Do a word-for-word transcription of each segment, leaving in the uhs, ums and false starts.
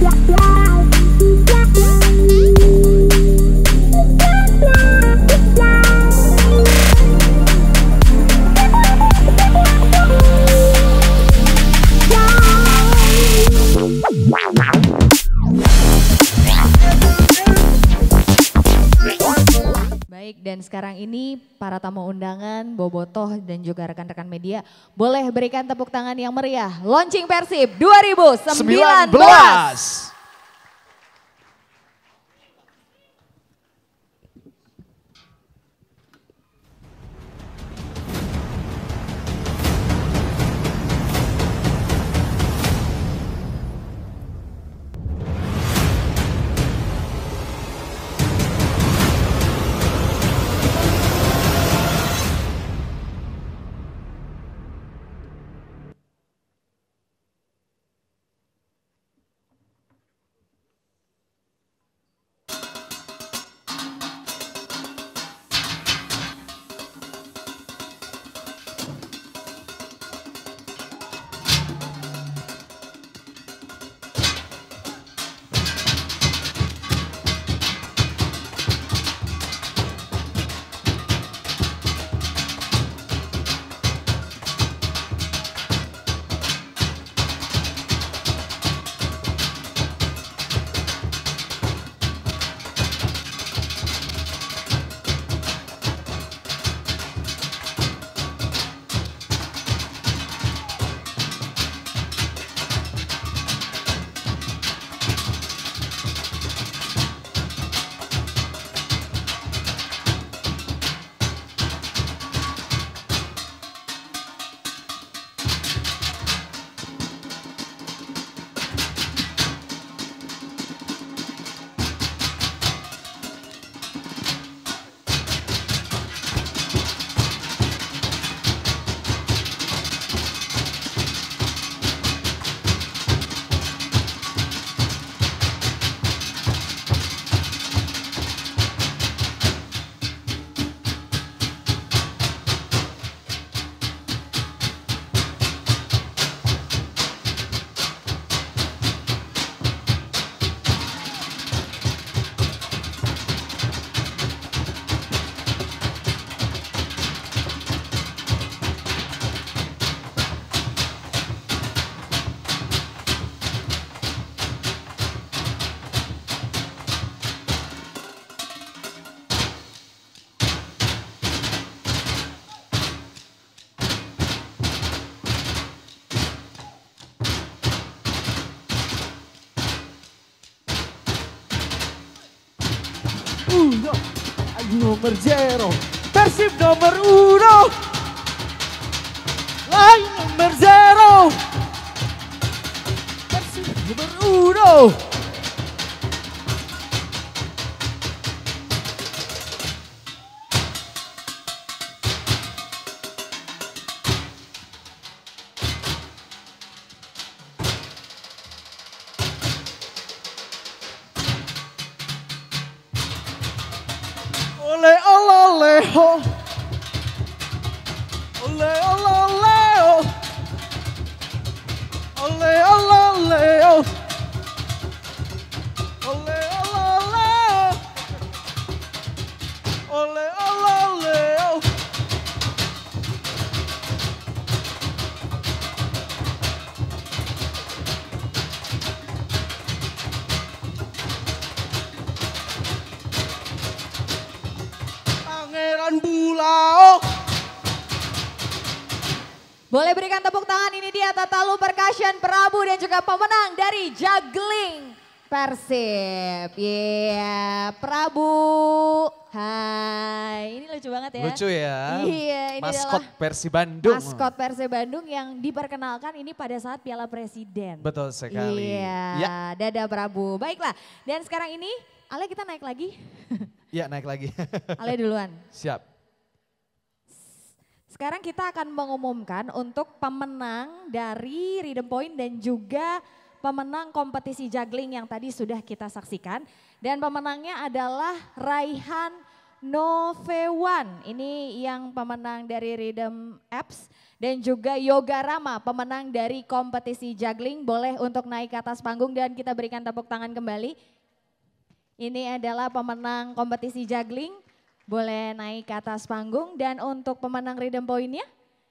Dan sekarang ini para tamu undangan, bobotoh dan juga rekan-rekan media boleh berikan tepuk tangan yang meriah. Launching Persib dua ribu sembilan belas. Uno, nomor zero, Persib nomor uno, lain nomor zero, Persib nomor uno. Ole ole ole ho. Ole ole ole ho. Ole ole ole ho. Ole ole ole ho. Ole ole ole ho. Pangeran Bulao. Boleh berikan tepuk tangan, ini dia Tatalu Percussion Prabu dan juga pemenang dari Juggling Persib. Iya, yeah. Prabu. Hai, ini lucu banget ya. Lucu ya. Iya, ini maskot adalah Persib Bandung. Maskot Persib Bandung yang diperkenalkan ini pada saat Piala Presiden. Betul sekali. Iya, ya. Dada Prabu. Baiklah, dan sekarang ini Ale kita naik lagi. Iya, naik lagi. Ale duluan. Siap. Sekarang kita akan mengumumkan untuk pemenang dari Rhythm Point dan juga pemenang kompetisi juggling yang tadi sudah kita saksikan. Dan pemenangnya adalah Raihan Novewan, ini yang pemenang dari Rhythm Apps. Dan juga Yoga Rama, pemenang dari kompetisi juggling. Boleh untuk naik ke atas panggung dan kita berikan tepuk tangan kembali. Ini adalah pemenang kompetisi juggling. Boleh naik ke atas panggung. Dan untuk pemenang Rhythm Point-nya,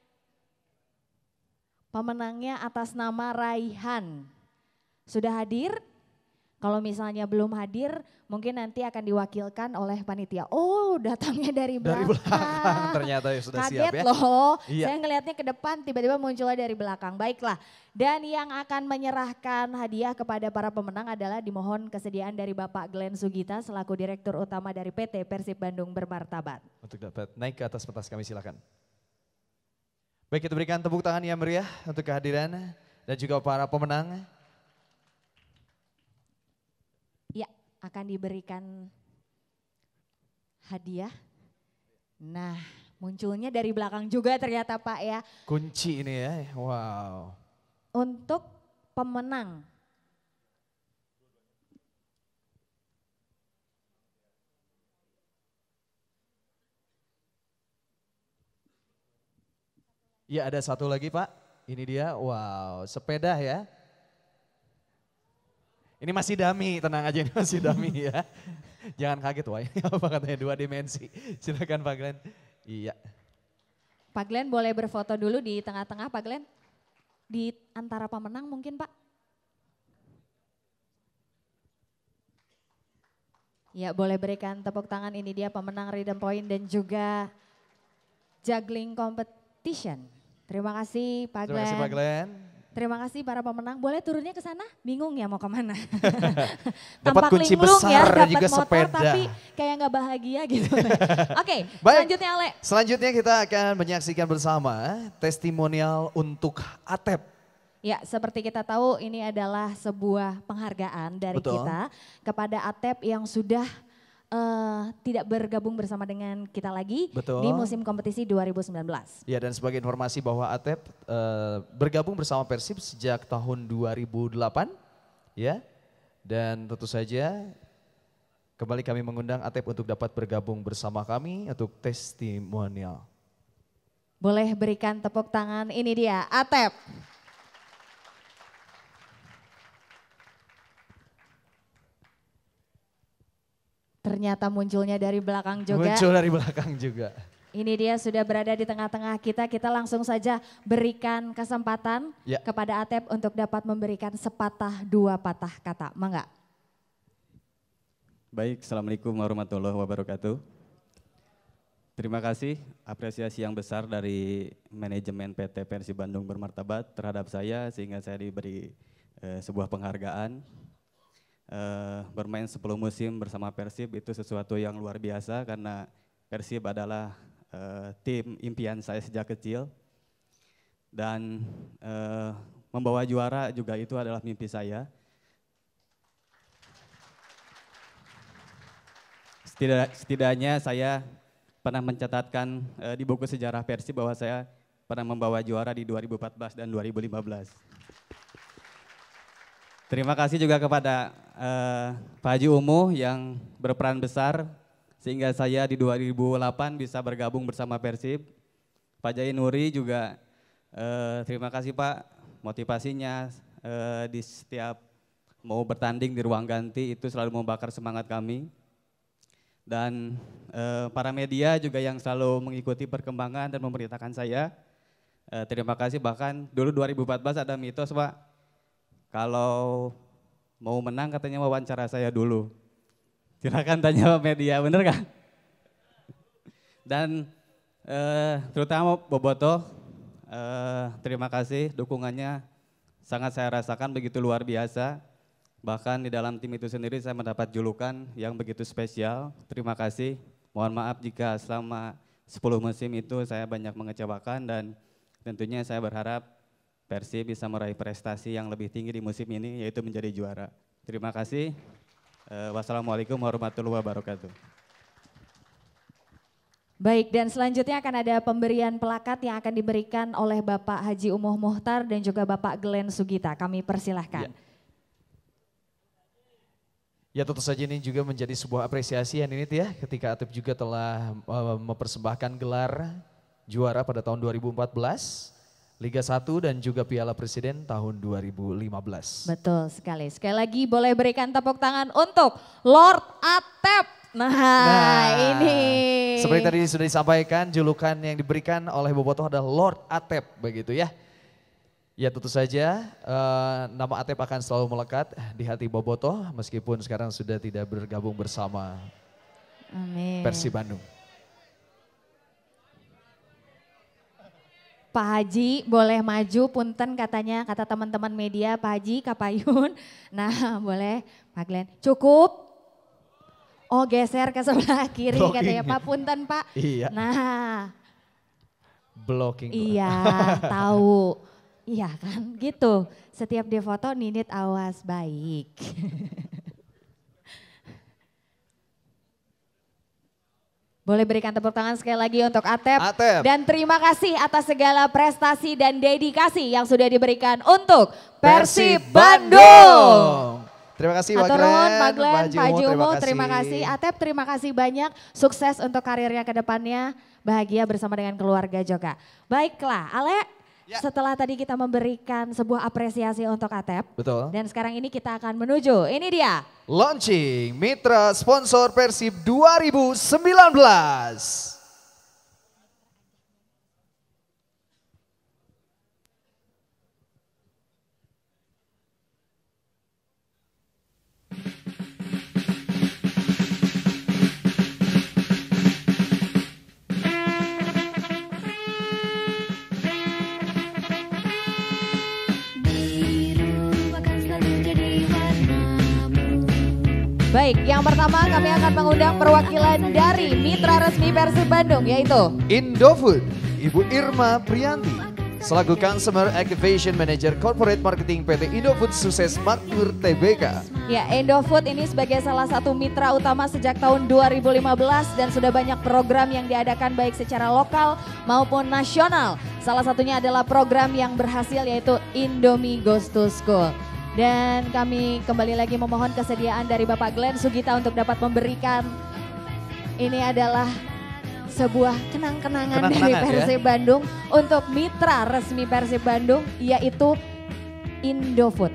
pemenangnya atas nama Raihan. Sudah hadir? Kalau misalnya belum hadir, mungkin nanti akan diwakilkan oleh panitia. Oh, datangnya dari belakang. Dari belakang ternyata ya sudah Kaget siap ya. loh, Iya. saya ngelihatnya ke depan tiba-tiba munculnya dari belakang. Baiklah, dan yang akan menyerahkan hadiah kepada para pemenang adalah dimohon kesediaan dari Bapak Glenn Sugita selaku Direktur Utama dari P T Persib Bandung Bermartabat. Untuk dapat naik ke atas pentas kami silakan. Baik, kita berikan tepuk tangan yang meriah untuk kehadiran dan juga para pemenang. Ya, akan diberikan hadiah. Nah, munculnya dari belakang juga ternyata Pak ya. Kunci ini ya, wow. Untuk pemenang. Ya, ada satu lagi Pak, ini dia, wow, sepeda ya. Ini masih dummy, tenang aja ini masih dummy ya. Jangan kaget, wah ini apa katanya dua dimensi. Silakan Pak Glenn. Iya. Pak Glenn boleh berfoto dulu di tengah-tengah Pak Glenn. Di antara pemenang mungkin Pak. Ya boleh berikan tepuk tangan, ini dia pemenang Rhythm Point dan juga juggling competition. Terima kasih Pak Glenn. Terima kasih Pak Glenn. Terima kasih para pemenang. Boleh turunnya ke sana? Bingung ya mau kemana? Dapat kunci linglung besar ya, dan dapat juga motor, sepeda. tapi kayak nggak bahagia gitu. Oke, Baik. selanjutnya Ale. Selanjutnya kita akan menyaksikan bersama testimonial untuk Atep. Ya, seperti kita tahu ini adalah sebuah penghargaan dari Betul. kita kepada Atep yang sudah uh, tidak bergabung bersama dengan kita lagi Betul. di musim kompetisi dua ribu sembilan belas. Ya, dan sebagai informasi bahwa Atep eh, bergabung bersama Persib sejak tahun dua ribu delapan. Ya, dan tentu saja kembali kami mengundang Atep untuk dapat bergabung bersama kami untuk testimonial. Boleh berikan tepuk tangan, ini dia Atep. Ternyata munculnya dari belakang juga. Muncul dari belakang juga. Ini dia sudah berada di tengah-tengah kita. Kita langsung saja berikan kesempatan Ya. kepada Atep untuk dapat memberikan sepatah dua patah kata. Mangga. Baik, Assalamualaikum warahmatullahi wabarakatuh. Terima kasih apresiasi yang besar dari manajemen P T Persib Bandung Bermartabat terhadap saya sehingga saya diberi eh, sebuah penghargaan. Eh, bermain sepuluh musim bersama Persib itu sesuatu yang luar biasa karena Persib adalah eh, tim impian saya sejak kecil dan eh, membawa juara juga itu adalah mimpi saya. Setidak, setidaknya saya pernah mencatatkan eh, di buku sejarah Persib bahwa saya pernah membawa juara di dua ribu empat belas dan dua ribu lima belas. Terima kasih juga kepada uh, Pak Haji Umuh yang berperan besar sehingga saya di dua ribu delapan bisa bergabung bersama Persib. Pak Jai Nuri juga uh, terima kasih Pak, motivasinya uh, di setiap mau bertanding di ruang ganti itu selalu membakar semangat kami. Dan uh, para media juga yang selalu mengikuti perkembangan dan memberitakan saya. Uh, terima kasih, bahkan dulu dua ribu empat belas ada mitos Pak. Kalau mau menang katanya wawancara saya dulu. Silakan tanya media, bener kan? Dan eh, terutama Boboto, eh, terima kasih dukungannya sangat saya rasakan begitu luar biasa. Bahkan di dalam tim itu sendiri saya mendapat julukan yang begitu spesial. Terima kasih, mohon maaf jika selama sepuluh musim itu saya banyak mengecewakan dan tentunya saya berharap Persib bisa meraih prestasi yang lebih tinggi di musim ini yaitu menjadi juara. Terima kasih. Uh, wassalamualaikum warahmatullahi wabarakatuh. Baik, dan selanjutnya akan ada pemberian plakat yang akan diberikan oleh Bapak Haji Umuh Muhtar dan juga Bapak Glenn Sugita. Kami persilahkan. Ya. Ya tentu saja ini juga menjadi sebuah apresiasi ya Ninit ya, ketika Atep juga telah uh, mempersembahkan gelar juara pada tahun dua ribu empat belas, Liga satu dan juga Piala Presiden tahun dua ribu lima belas. Betul sekali. Sekali lagi boleh berikan tepuk tangan untuk Lord Atep. Nah, nah ini. Seperti tadi sudah disampaikan, julukan yang diberikan oleh Bobotoh adalah Lord Atep begitu ya. Ya tentu saja uh, nama Atep akan selalu melekat di hati Bobotoh meskipun sekarang sudah tidak bergabung bersama Amin. Persib Bandung. Pak Haji boleh maju punten katanya, kata teman-teman media Pak Haji Kapayun. Nah boleh Pak Glenn, cukup. Oh geser ke sebelah kiri Blocking. katanya Pak punten Pak. Iya. Nah. Blocking. Iya tahu. Iya kan gitu, setiap dia foto Ninit awas baik. Boleh berikan tepuk tangan sekali lagi untuk Atep. Atep. Dan terima kasih atas segala prestasi dan dedikasi yang sudah diberikan untuk Persib Bandung. Terima kasih Pak Atur Glenn, nuhun, Pak Glenn, Pak Pak Haji Umu, Umu, terima kasih. Atep terima kasih banyak, sukses untuk karirnya ke depannya, bahagia bersama dengan keluarga juga. Baiklah Ale. Ya. Setelah tadi kita memberikan sebuah apresiasi untuk Atep. Betul. Dan sekarang ini kita akan menuju, ini dia. Launching Mitra Sponsor Persib dua ribu sembilan belas. Baik, yang pertama kami akan mengundang perwakilan dari mitra resmi Persib Bandung yaitu Indofood, Ibu Irma Priyanti, selaku Consumer Activation Manager Corporate Marketing P T Indofood Sukses Makmur T B K. Ya, Indofood ini sebagai salah satu mitra utama sejak tahun dua ribu lima belas dan sudah banyak program yang diadakan baik secara lokal maupun nasional. Salah satunya adalah program yang berhasil yaitu Indomie Goes to School. Dan kami kembali lagi memohon kesediaan dari Bapak Glenn Sugita untuk dapat memberikan ini adalah sebuah kenang-kenangan dari Persib ya? Bandung untuk mitra resmi Persib Bandung yaitu Indofood.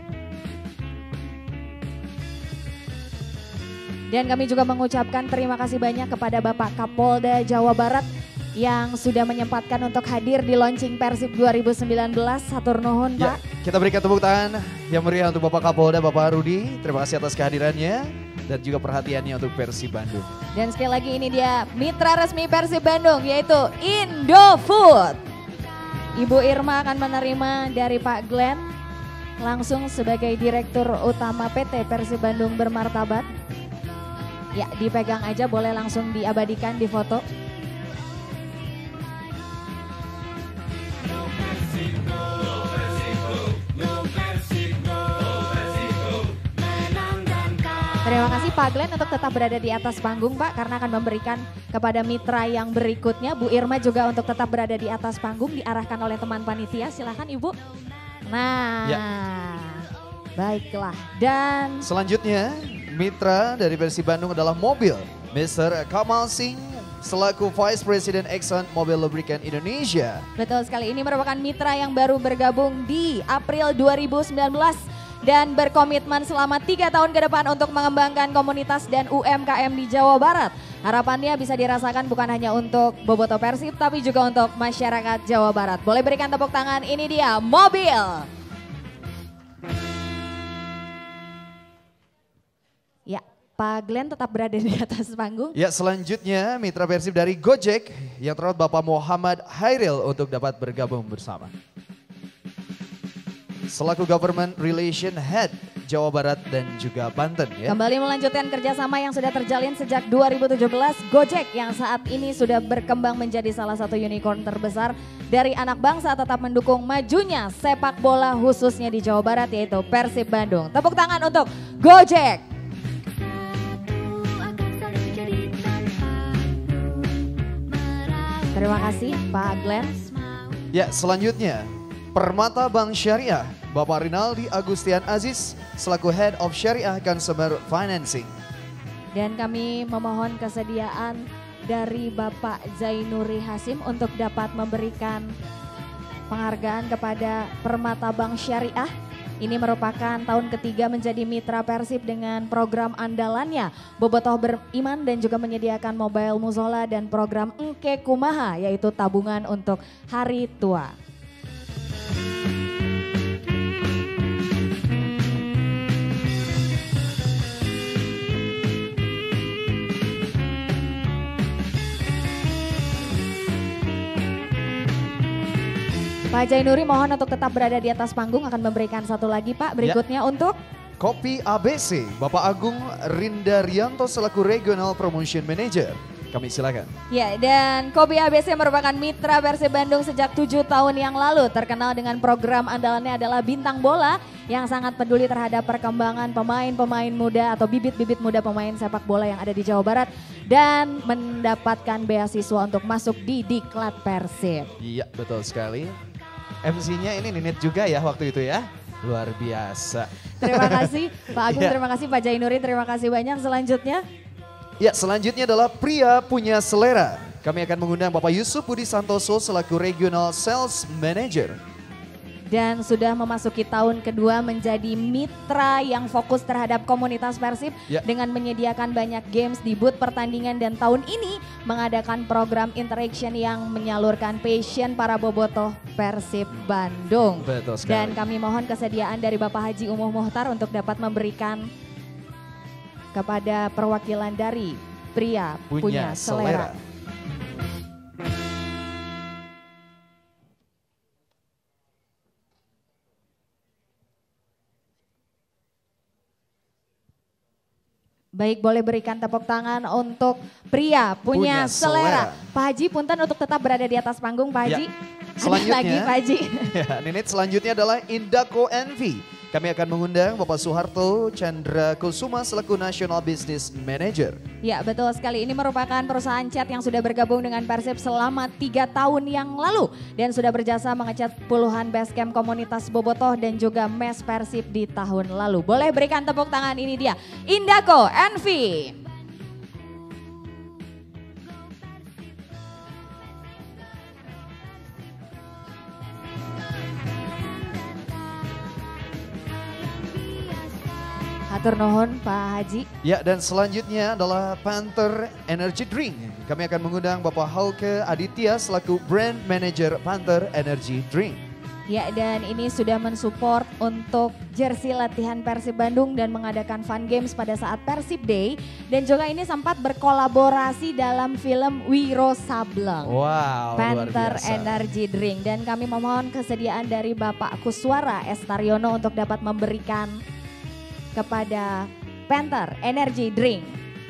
Dan kami juga mengucapkan terima kasih banyak kepada Bapak Kapolda Jawa Barat yang sudah menyempatkan untuk hadir di launching Persib dua ribu sembilan belas. Hatur nuhun Ya, Pak. kita berikan tepuk tangan yang meriah untuk Bapak Kapolda, Bapak Rudi. Terima kasih atas kehadirannya dan juga perhatiannya untuk Persib Bandung. Dan sekali lagi ini dia mitra resmi Persib Bandung yaitu Indofood. Ibu Irma akan menerima dari Pak Glenn langsung sebagai Direktur Utama P T Persib Bandung Bermartabat. Ya, dipegang aja, boleh langsung diabadikan di foto. Terima kasih Pak Glenn untuk tetap berada di atas panggung Pak, karena akan memberikan kepada mitra yang berikutnya. Bu Irma juga untuk tetap berada di atas panggung diarahkan oleh teman panitia. Silahkan Ibu. Nah, ya. Baiklah. Dan selanjutnya mitra dari Persib Bandung adalah mobil. mister Kamal Singh selaku Vice President Exxon Mobil Lubricant Indonesia. Betul sekali, ini merupakan mitra yang baru bergabung di April dua ribu sembilan belas. Dan berkomitmen selama tiga tahun ke depan untuk mengembangkan komunitas dan U M K M di Jawa Barat. Harapannya bisa dirasakan bukan hanya untuk Bobotoh Persib tapi juga untuk masyarakat Jawa Barat. Boleh berikan tepuk tangan, ini dia mobil. Ya, Pak Glenn tetap berada di atas panggung. Ya, selanjutnya mitra Persib dari Gojek yang terhormat Bapak Muhammad Hairil untuk dapat bergabung bersama. Selaku Government Relation Head Jawa Barat dan juga Banten ya. Kembali melanjutkan kerjasama yang sudah terjalin sejak dua ribu tujuh belas, Gojek yang saat ini sudah berkembang menjadi salah satu unicorn terbesar dari anak bangsa tetap mendukung majunya sepak bola khususnya di Jawa Barat yaitu Persib Bandung. Tepuk tangan untuk Gojek. Terima kasih Pak Glenn. Ya, selanjutnya Permata Bank Syariah Bapak Rinaldi Agustian Aziz selaku Head of Syariah Consumer Financing. Dan kami memohon kesediaan dari Bapak Zainuri Hasim untuk dapat memberikan penghargaan kepada Permata Bank Syariah. Ini merupakan tahun ketiga menjadi mitra Persib dengan program andalannya Bobotoh Beriman dan juga menyediakan mobile musola dan program Engke Kumaha yaitu tabungan untuk hari tua. Pak Jainuri mohon untuk tetap berada di atas panggung, akan memberikan satu lagi Pak berikutnya ya. Untuk Kopi A B C, Bapak Agung Rindarianto selaku Regional Promotion Manager. Kami silakan. Ya, dan Kopi A B C merupakan mitra Persib Bandung sejak tujuh tahun yang lalu. Terkenal dengan program andalannya adalah Bintang Bola yang sangat peduli terhadap perkembangan pemain-pemain muda atau bibit-bibit muda pemain sepak bola yang ada di Jawa Barat. Dan mendapatkan beasiswa untuk masuk di Diklat Persib. Iya, betul sekali. M C-nya ini Ninit juga ya waktu itu ya. Luar biasa. Terima kasih Pak Agung, Ya. terima kasih Pak Jainuri, terima kasih banyak. Selanjutnya. Ya, selanjutnya adalah Pria Punya Selera. Kami akan mengundang Bapak Yusuf Budi Santoso selaku Regional Sales Manager. Dan sudah memasuki tahun kedua menjadi mitra yang fokus terhadap komunitas Persib Ya. dengan menyediakan banyak games di booth pertandingan dan tahun ini mengadakan program interaction yang menyalurkan passion para bobotoh Persib Bandung. Betul sekali. Dan kami mohon kesediaan dari Bapak Haji Umuh Muhtar untuk dapat memberikan kepada perwakilan dari Pria Punya, Punya Selera. Selera. Baik, boleh berikan tepuk tangan untuk Pria Punya, Punya Selera. Selera. Pak Haji punten untuk tetap berada di atas panggung Pak Haji. Ya. Ada Selanjutnya, lagi Pak Haji. Ya, Ninit selanjutnya adalah Indako Envy. Kami akan mengundang Bapak Soeharto Chandra Kusuma selaku National Business Manager. Ya, betul sekali. Ini merupakan perusahaan cat yang sudah bergabung dengan Persib selama tiga tahun yang lalu. Dan sudah berjasa mengecat puluhan basecamp komunitas Bobotoh dan juga mes Persib di tahun lalu. Boleh berikan tepuk tangan, ini dia Indako Envy. Hatur nuhun Pak Haji. Ya, dan selanjutnya adalah Panther Energy Drink. Kami akan mengundang Bapak Hauke Aditya selaku Brand Manager Panther Energy Drink. Ya, dan ini sudah mensupport untuk jersey latihan Persib Bandung dan mengadakan fun games pada saat Persib Day. Dan juga ini sempat berkolaborasi dalam film Wiro Sableng. Wow, Panther luar biasa. Energy Drink. Dan kami memohon kesediaan dari Bapak Kuswara Estaryono untuk dapat memberikan kepada Panther Energy Drink.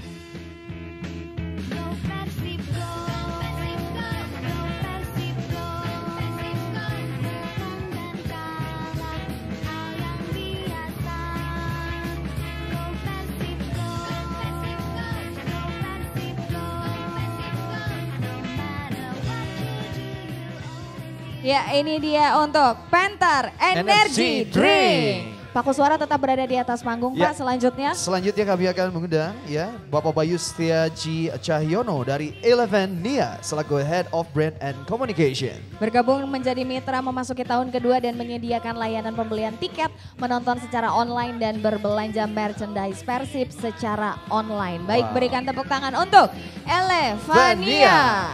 Ya, ini dia untuk Panther Energy, Energy Drink. Drink. Pak Kuswara tetap berada di atas panggung Ya. Pak. Selanjutnya. Selanjutnya kami akan mengundang ya Bapak Bayu Setiaji Cahyono dari Eleven Nia selaku Head of Brand and Communication. Bergabung menjadi mitra memasuki tahun kedua dan menyediakan layanan pembelian tiket, menonton secara online dan berbelanja merchandise Persib secara online. Baik, Wow. berikan tepuk tangan untuk Elevania.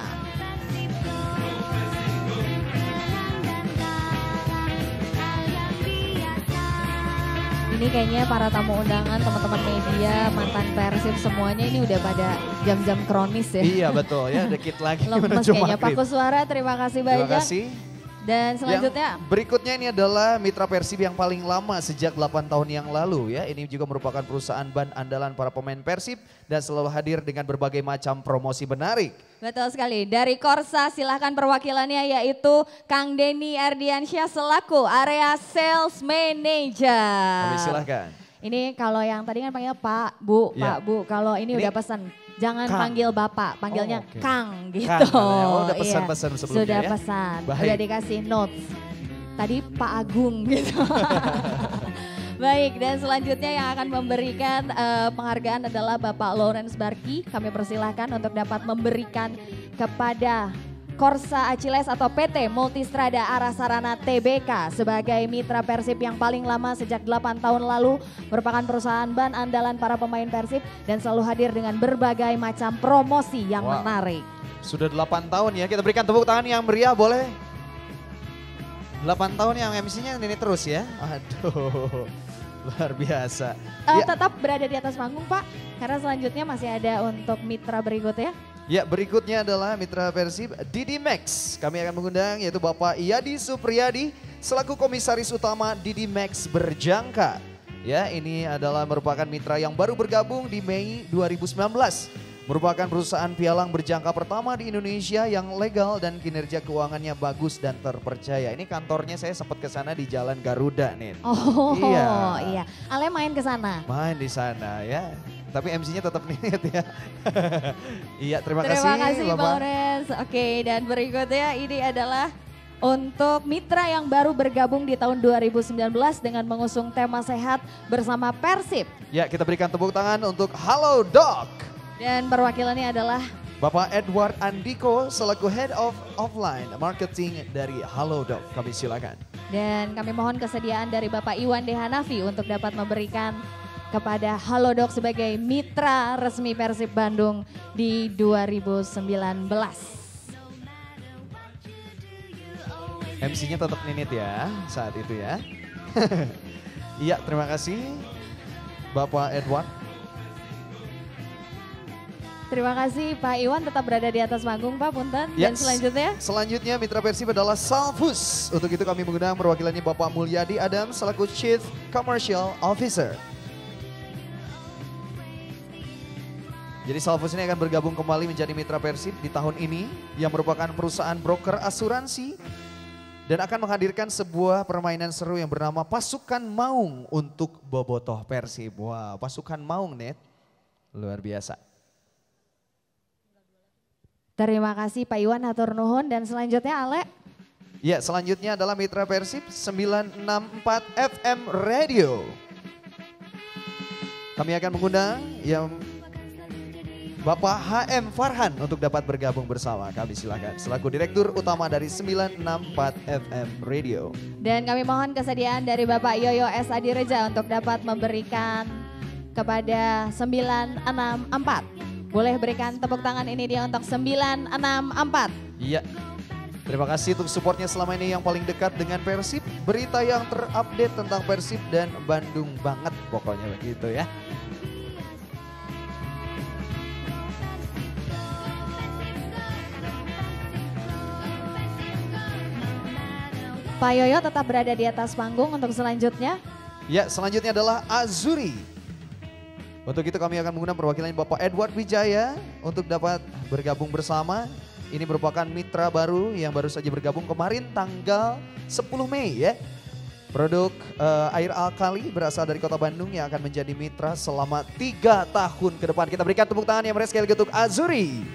Ini kayaknya para tamu undangan, teman-teman media, mantan Persib semuanya ini udah pada jam-jam kronis ya. Iya betul ya, dikit lagi Lemes menuju kayaknya. Pak maghrib. Kuswara, terima kasih banyak. Terima kasih. Dan selanjutnya. Yang berikutnya ini adalah mitra Persib yang paling lama sejak delapan tahun yang lalu ya. Ini juga merupakan perusahaan ban andalan para pemain Persib dan selalu hadir dengan berbagai macam promosi menarik. Betul sekali. Dari Korsa silahkan perwakilannya yaitu Kang Denny Ardiansyah selaku Area Sales Manager. Kami silahkan. Ini kalau yang tadi kan panggil Pak, Bu, Ya. Pak, Bu. Kalau ini, Ini udah pesan. Jangan Kang. panggil Bapak, panggilnya Oh, oke. Kang gitu. Kang, oh, udah Iya, pesan-pesan sebelumnya Sudah ya. pesan, Baik. sudah dikasih notes. tadi Pak Agung gitu. Baik, dan selanjutnya yang akan memberikan uh, penghargaan adalah Bapak Lawrence Barki. Kami persilahkan untuk dapat memberikan kepada Korsa Aciles atau P T Multistrada Arah Sarana T B K sebagai mitra Persib yang paling lama sejak delapan tahun lalu, merupakan perusahaan ban andalan para pemain Persib dan selalu hadir dengan berbagai macam promosi yang Wow. menarik. Sudah delapan tahun ya, kita berikan tepuk tangan yang meriah boleh. delapan tahun yang M C-nya ini terus ya. Aduh, luar biasa. Uh, Ya. Tetap berada di atas panggung Pak, karena selanjutnya masih ada untuk mitra berikutnya. Ya, berikutnya adalah mitra Persib Didi Max. Kami akan mengundang yaitu Bapak Iyadi Supriyadi selaku komisaris utama Didi Max Berjangka. Ya, ini adalah merupakan mitra yang baru bergabung di Mei dua ribu sembilan belas. Merupakan perusahaan pialang berjangka pertama di Indonesia yang legal dan kinerja keuangannya bagus dan terpercaya. Ini kantornya saya sempat ke sana di Jalan Garuda nih. Oh Iya. iya, Ale main ke sana. Main di sana ya. Tapi M C-nya tetap niat ya. Iya, terima, Terima kasih, kasih Bapak. Lawrence. Oke, dan berikutnya ini adalah untuk mitra yang baru bergabung di tahun dua ribu sembilan belas dengan mengusung tema sehat bersama Persib. Ya, kita berikan tepuk tangan untuk Halo Doc. Dan perwakilannya adalah Bapak Edward Andiko selaku Head of Offline Marketing dari Halo Doc. Kami silakan. dan kami mohon kesediaan dari Bapak Iwan Dehanafi untuk dapat memberikan kepada Halodoc sebagai mitra resmi Persib Bandung di dua ribu sembilan belas. M C-nya tetap Ninit ya saat itu ya. Iya, terima kasih Bapak Edward. Terima kasih Pak Iwan, tetap berada di atas panggung Pak Punten. Dan Yes. selanjutnya Selanjutnya mitra Persib adalah Salfus. Untuk itu kami mengundang perwakilannya Bapak Mulyadi Adam selaku Chief Commercial Officer. Jadi Salfus ini akan bergabung kembali menjadi mitra Persib di tahun ini yang merupakan perusahaan broker asuransi dan akan menghadirkan sebuah permainan seru yang bernama Pasukan Maung untuk Bobotoh Persib. Wah, Pasukan Maung net, luar biasa. terima kasih Pak Iwan hatur nuhun, dan selanjutnya Ale. Ya, selanjutnya adalah mitra Persib sembilan enam empat F M Radio. Kami akan mengundang yang Bapak H M Farhan untuk dapat bergabung bersama kami, silakan. Selaku Direktur Utama dari sembilan enam empat F M Radio. Dan kami mohon kesediaan dari Bapak Yoyo S. Adireja untuk dapat memberikan kepada sembilan enam empat. Boleh berikan tepuk tangan ini dia untuk sembilan enam empat. Iya. Terima kasih untuk supportnya selama ini yang paling dekat dengan Persib. Berita yang terupdate tentang Persib dan Bandung banget pokoknya begitu ya. Pak Yoyo tetap berada di atas panggung untuk selanjutnya. Ya, selanjutnya adalah Azuri. Untuk itu kami akan mengundang perwakilan Bapak Edward Wijaya untuk dapat bergabung bersama. Ini merupakan mitra baru yang baru saja bergabung kemarin tanggal sepuluh Mei ya. Produk uh, air alkali berasal dari Kota Bandung yang akan menjadi mitra selama tiga tahun ke depan. Kita berikan tepuk tangan yang meriah sekali lagi untuk Azuri.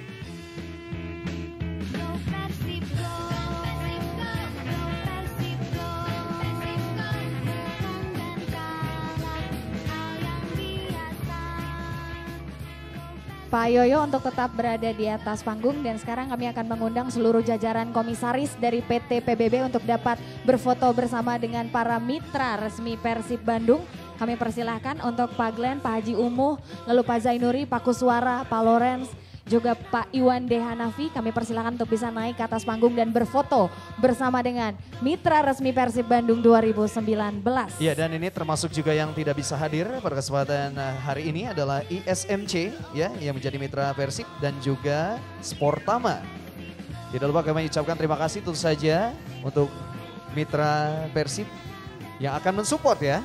Pak Yoyo untuk tetap berada di atas panggung, dan sekarang kami akan mengundang seluruh jajaran komisaris dari P T P B B untuk dapat berfoto bersama dengan para mitra resmi Persib Bandung. Kami persilahkan untuk Pak Glenn, Pak Haji Umuh, lalu Pak Zainuri, Pak Kuswara, Pak Lawrence, juga Pak Iwan Dehanafi. Kami persilahkan untuk bisa naik ke atas panggung dan berfoto bersama dengan mitra resmi Persib Bandung dua ribu sembilan belas. Ya, dan ini termasuk juga yang tidak bisa hadir pada kesempatan hari ini adalah I S M C ya, yang menjadi mitra Persib dan juga Sportama. Tidak lupa kami ucapkan terima kasih tentu saja untuk mitra Persib yang akan mensupport ya.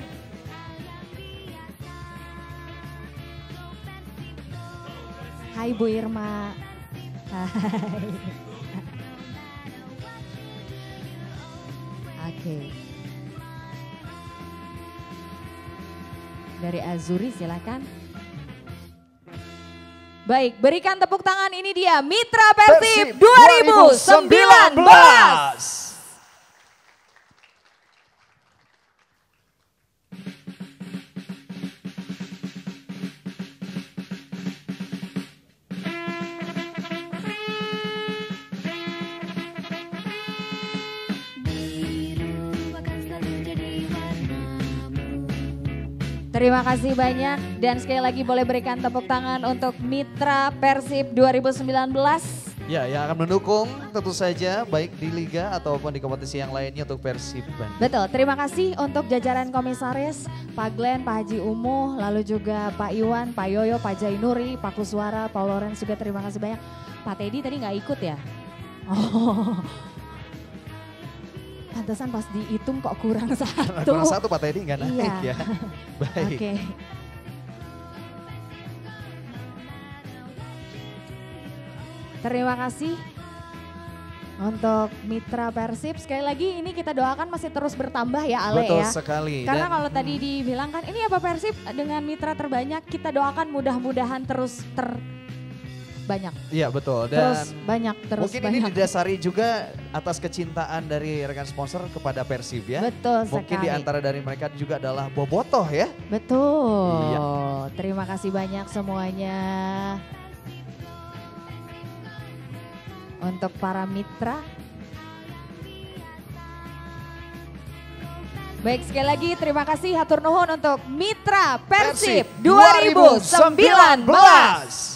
Hai Bu Irma. Hai. Oke. Dari Azuri silakan. Baik, berikan tepuk tangan, ini dia Mitra Persib dua ribu sembilan belas. Terima kasih banyak dan sekali lagi boleh berikan tepuk tangan untuk Mitra Persib dua ribu sembilan belas. Ya, yang akan mendukung tentu saja baik di Liga ataupun di kompetisi yang lainnya untuk Persib Bandung. Betul, terima kasih untuk jajaran komisaris, Pak Glenn, Pak Haji Umuh, lalu juga Pak Iwan, Pak Yoyo, Pak Jainuri, Pak Kuswara, Pak Lorenz juga terima kasih banyak. Pak Teddy tadi nggak ikut ya? Oh, pantesan pas dihitung kok kurang satu. Kurang satu Pak Teddy nggak naik Iya. ya. Baik. Oke. Terima kasih untuk Mitra Persib. Sekali lagi ini kita doakan masih terus bertambah ya Ale Betul ya. sekali. Karena Dan- kalau tadi dibilang kan ini apa Persib dengan mitra terbanyak, kita doakan mudah-mudahan terus terbanyak. Iya betul. Terus Dan banyak, terus mungkin banyak. ini didasari juga atas kecintaan dari rekan sponsor kepada Persib ya. Betul Mungkin sekali. di antara dari mereka juga adalah Bobotoh ya. Betul. Iya. Terima kasih banyak semuanya. Untuk para mitra. Baik sekali lagi terima kasih hatur nuhun untuk Mitra Persib dua ribu sembilan belas.